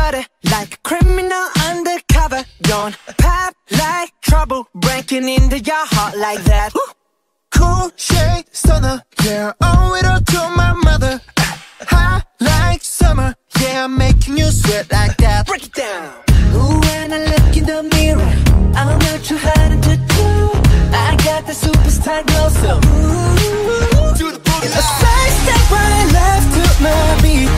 butter, like a criminal undercover. Don't pop like trouble, breaking into your heart like that. Cool shade stunner, yeah, owe it all to my mother. Hot like summer, yeah, I'm making you sweat like that. Break it down. Ooh, when I look in the mirror, I'm not too hard to do. I got the superstar glow, so ooh, Do the boogie a side step right left to my beat.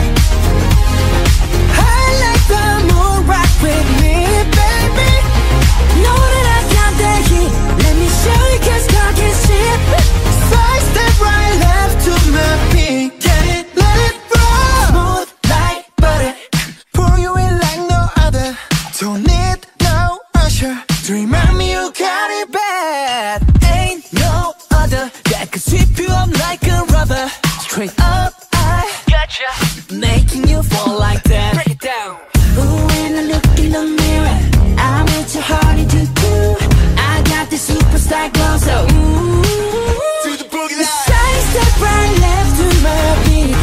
I like the moon, rock with me, baby. Know that I got the heat. Let me show you, 'cause talk is cheap. Side step right left to my beat. Get it, let it roll. Smooth like butter. Pour you in like no other. Don't need no usher to remind me you got it bad. Ain't no other that could sweep you up like a rubber. Straight up, I gotcha, making you fall like that. Break it down. Ooh, when I look in the mirror, I'm at your heart to do. I got the superstar glow, so ooh, Do the boogie the line. side step right left to my beat.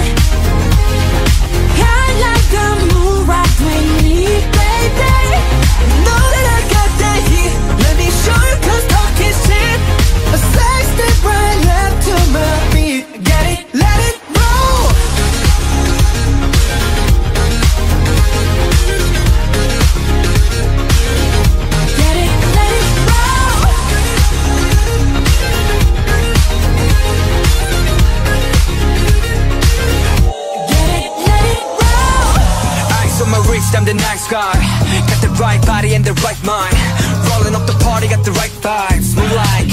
I like the moon, rock with me, baby. Know that I got that heat. Let me show you, 'cause talk is cheap. A side step right left to my beat. Get it, let it roll. Get it, let it roll. Get it, let it roll. Eyes on my wrist, I'm the nice guy. Got the right body and the right mind. Rolling up the party, got the right vibes. Move like